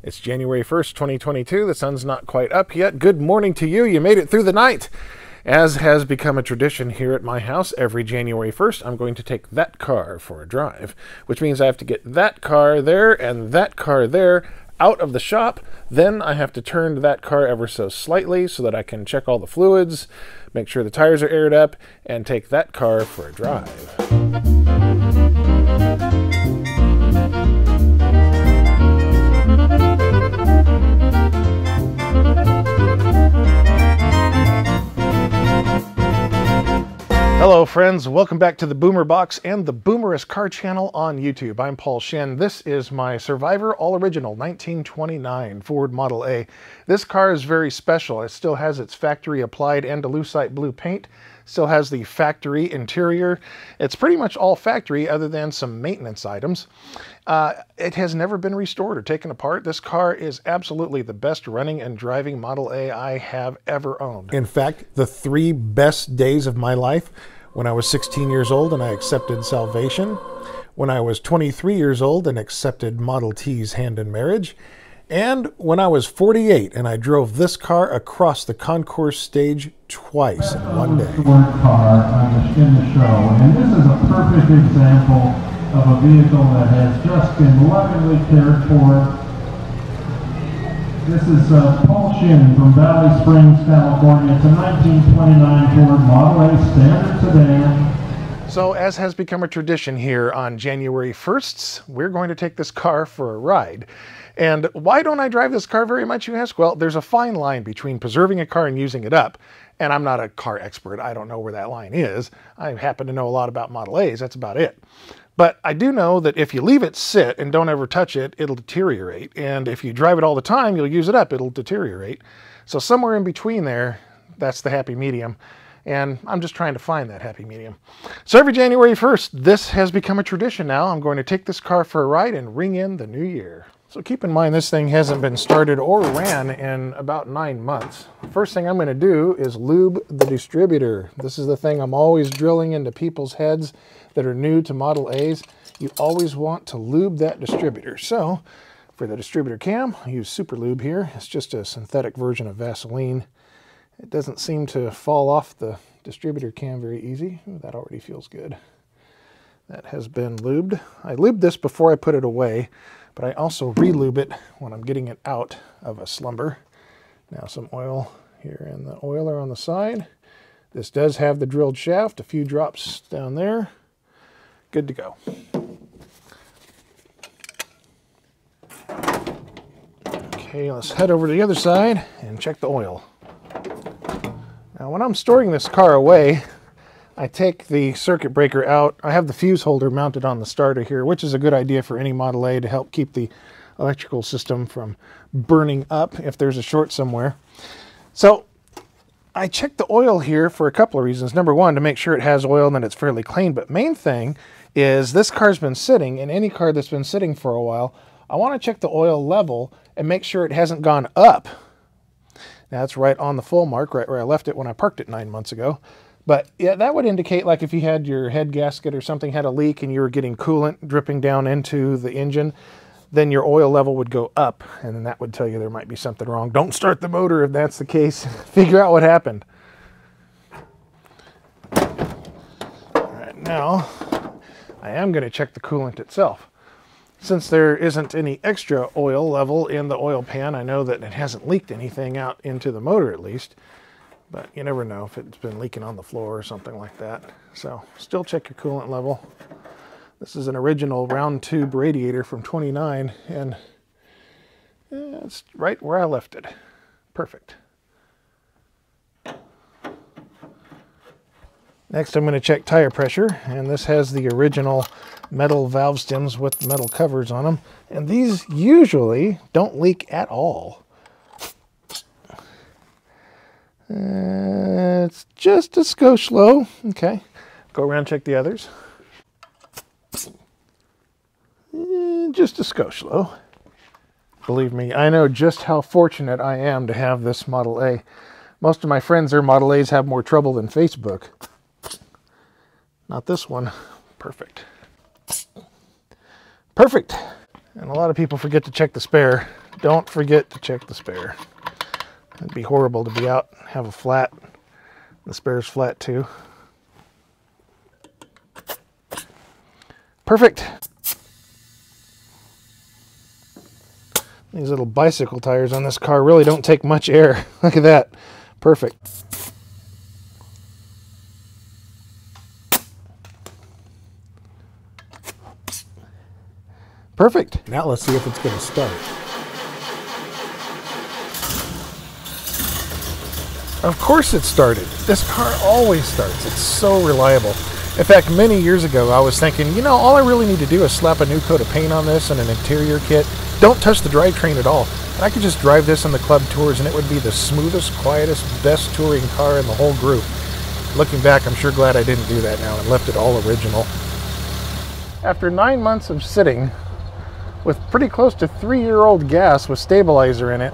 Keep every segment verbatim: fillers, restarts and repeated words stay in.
It's January first, twenty twenty-two. The sun's not quite up yet. Good morning to you. You made it through the night. As has become a tradition here at my house, every January first, I'm going to take that car for a drive, which means I have to get that car there and that car there out of the shop. Then I have to turn that car ever so slightly so that I can check all the fluids, make sure the tires are aired up, and take that car for a drive. Hello friends, welcome back to the Boomer Box and the Boomerest car channel on YouTube. I'm Paul Shinn. This is my Survivor All Original nineteen twenty-nine Ford Model A. This car is very special. It still has its factory applied Andalusite Blue paint, still has the factory interior. It's pretty much all factory other than some maintenance items. Uh, it has never been restored or taken apart. This car is absolutely the best running and driving Model A I have ever owned. In fact, the three best days of my life: when I was sixteen years old and I accepted salvation, when I was twenty-three years old and accepted Model T's hand in marriage, and when I was forty-eight and I drove this car across the concourse stage twice in one day. Ford car on the Shinn show, and this is a perfect example of a vehicle that has just been lovingly cared for. This is uh, Paul Shinn from Valley Springs, California. It's a nineteen twenty-nine Ford Model A Standard Sedan. So, as has become a tradition here on January first, we're going to take this car for a ride. And why don't I drive this car very much, you ask? Well, there's a fine line between preserving a car and using it up. And I'm not a car expert. I don't know where that line is. I happen to know a lot about Model A's. That's about it. But I do know that if you leave it sit and don't ever touch it, it'll deteriorate. And if you drive it all the time, you'll use it up, it'll deteriorate. So somewhere in between there, that's the happy medium. And I'm just trying to find that happy medium. So every January first, this has become a tradition now. I'm going to take this car for a ride and ring in the new year. So keep in mind, this thing hasn't been started or ran in about nine months. First thing I'm going to do is lube the distributor. This is the thing I'm always drilling into people's heads that are new to Model A's. You always want to lube that distributor. So for the distributor cam, I use Super Lube here. It's just a synthetic version of Vaseline. It doesn't seem to fall off the distributor cam very easy. Ooh, that already feels good. That has been lubed. I lubed this before I put it away, but I also re-lube it when I'm getting it out of a slumber. Now some oil here in the oiler on the side. This does have the drilled shaft, a few drops down there. Good to go. Okay, let's head over to the other side and check the oil. Now when I'm storing this car away, I take the circuit breaker out. I have the fuse holder mounted on the starter here, which is a good idea for any Model A to help keep the electrical system from burning up if there's a short somewhere. So I check the oil here for a couple of reasons. Number one, to make sure it has oil and that it's fairly clean. But main thing is this car's been sitting, and any car that's been sitting for a while, I want to check the oil level and make sure it hasn't gone up. Now it's right on the full mark, right where I left it when I parked it nine months ago. But yeah, that would indicate, like if you had your head gasket or something had a leak and you were getting coolant dripping down into the engine, then your oil level would go up, and then that would tell you there might be something wrong. Don't start the motor if that's the case. Figure out what happened. All right, now I am going to check the coolant itself. Since there isn't any extra oil level in the oil pan, I know that it hasn't leaked anything out into the motor at least. But you never know if it's been leaking on the floor or something like that. So still check your coolant level. This is an original round tube radiator from twenty-nine, and it's right where I left it. Perfect. Next I'm going to check tire pressure, and this has the original metal valve stems with metal covers on them, and these usually don't leak at all. Uh, it's just a skosh low. Okay, go around and check the others. Uh, just a skosh low. Believe me, I know just how fortunate I am to have this Model A. Most of my friends, their Model A's have more trouble than Facebook. Not this one. Perfect. Perfect. And a lot of people forget to check the spare. don't forget to check the spare. It'd be horrible to be out, have a flat. The spare's flat too. Perfect. These little bicycle tires on this car really don't take much air. Look at that. Perfect. Perfect. Now let's see if it's going to start. Of course it started. This car always starts. It's so reliable. In fact, many years ago I was thinking, you know, all I really need to do is slap a new coat of paint on this and an interior kit. Don't touch the drivetrain at all. And I could just drive this on the club tours and it would be the smoothest, quietest, best touring car in the whole group. Looking back, I'm sure glad I didn't do that now and left it all original. After nine months of sitting with pretty close to three-year-old gas with stabilizer in it,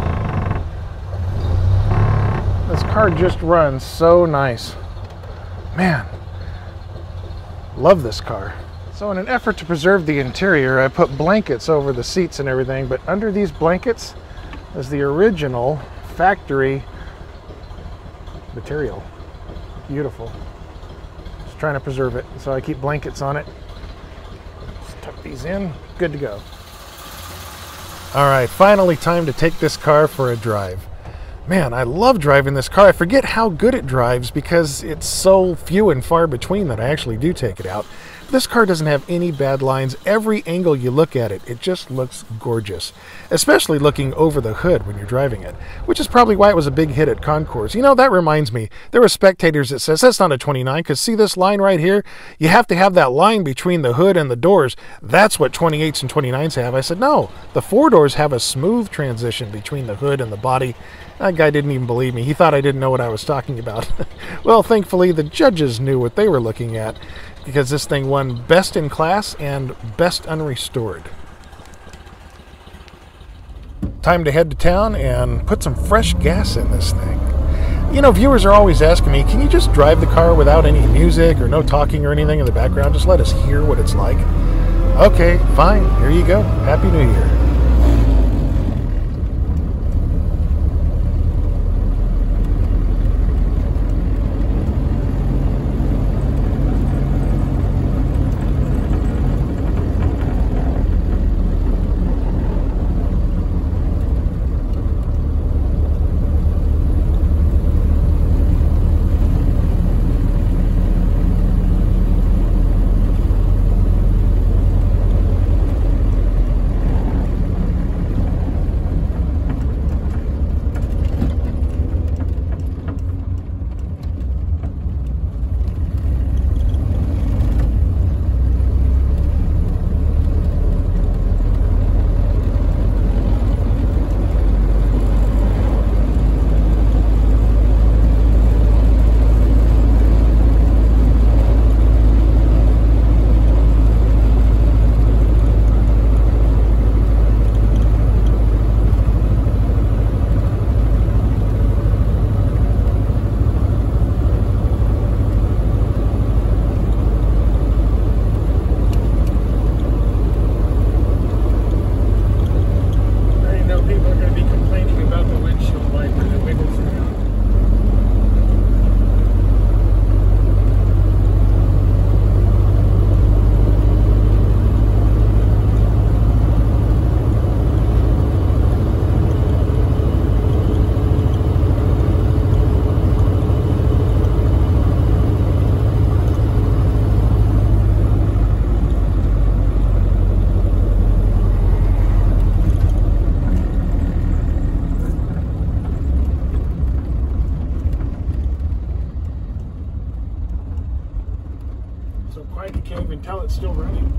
this car just runs so nice. Man, love this car. So in an effort to preserve the interior, I put blankets over the seats and everything, but under these blankets is the original factory material. Beautiful. Just trying to preserve it, so I keep blankets on it. Just tuck these in, good to go. All right, finally time to take this car for a drive. Man, I love driving this car. I forget how good it drives because it's so few and far between that I actually do take it out. This car doesn't have any bad lines. Every angle you look at it, it just looks gorgeous. Especially looking over the hood when you're driving it, which is probably why it was a big hit at concours. You know, that reminds me, there were spectators that says, that's not a twenty-nine, because see this line right here? You have to have that line between the hood and the doors. That's what twenty-eights and twenty-nines have. I said, no, the four doors have a smooth transition between the hood and the body. That guy didn't even believe me. He thought I didn't know what I was talking about. Well, thankfully, the judges knew what they were looking at, because this thing won Best in Class and Best Unrestored. Time to head to town and put some fresh gas in this thing. You know, viewers are always asking me, can you just drive the car without any music or no talking or anything in the background? Just let us hear what it's like. Okay, fine. Here you go. Happy New Year. can't even tell it's still running.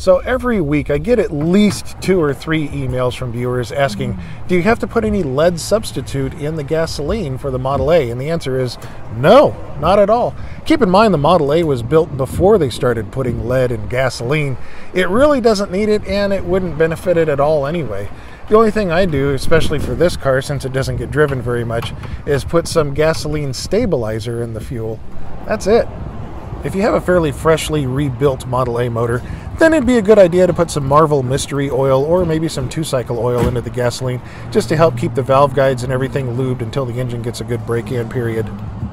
So every week I get at least two or three emails from viewers asking, do you have to put any lead substitute in the gasoline for the Model A? And the answer is no, not at all. Keep in mind the Model A was built before they started putting lead in gasoline. It really doesn't need it, and it wouldn't benefit it at all anyway. The only thing I do, especially for this car since it doesn't get driven very much, is put some gasoline stabilizer in the fuel. That's it. If you have a fairly freshly rebuilt Model A motor, then it'd be a good idea to put some Marvel Mystery Oil or maybe some two-cycle oil into the gasoline just to help keep the valve guides and everything lubed until the engine gets a good break-in period.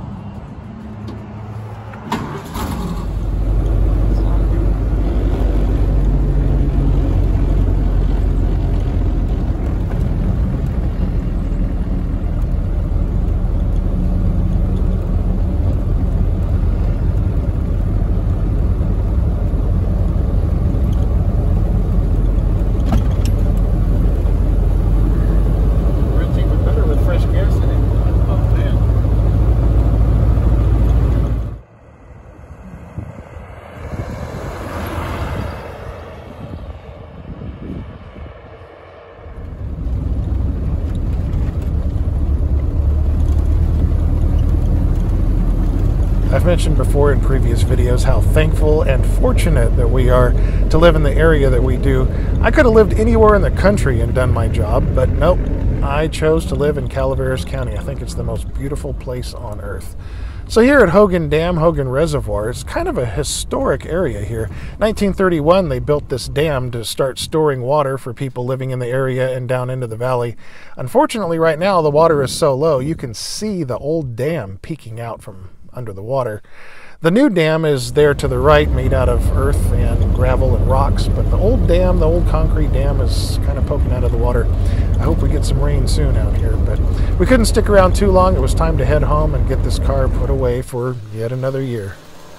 I've mentioned before in previous videos how thankful and fortunate that we are to live in the area that we do. I could have lived anywhere in the country and done my job, but nope, I chose to live in Calaveras County. I think it's the most beautiful place on earth. So here at Hogan Dam, Hogan Reservoir, it's kind of a historic area here. nineteen thirty-one, they built this dam to start storing water for people living in the area and down into the valley. Unfortunately, right now, the water is so low, you can see the old dam peeking out from under the water. The new dam is there to the right, made out of earth and gravel and rocks, but the old dam, the old concrete dam, is kind of poking out of the water. I hope we get some rain soon out here, but we couldn't stick around too long. It was time to head home and get this car put away for yet another year.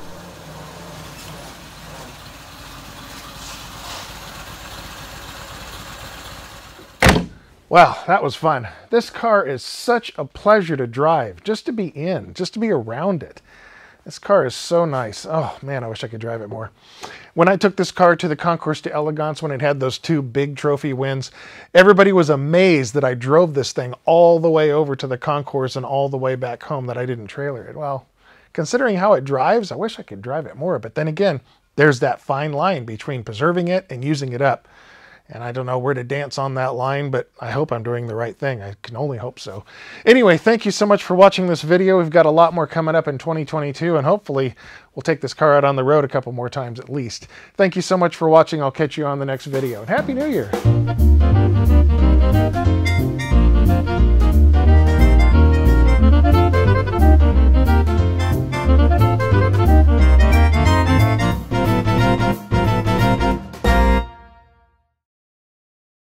Wow, that was fun. This car is such a pleasure to drive, just to be in, just to be around it. This car is so nice. Oh man, I wish I could drive it more. When I took this car to the Concours d'Elegance when it had those two big trophy wins, everybody was amazed that I drove this thing all the way over to the Concours and all the way back home, that I didn't trailer it. Well, considering how it drives, I wish I could drive it more. But then again, there's that fine line between preserving it and using it up. And I don't know where to dance on that line, but I hope I'm doing the right thing. I can only hope so. Anyway, thank you so much for watching this video. We've got a lot more coming up in twenty twenty-two, and hopefully we'll take this car out on the road a couple more times at least. Thank you so much for watching. I'll catch you on the next video. And Happy New Year!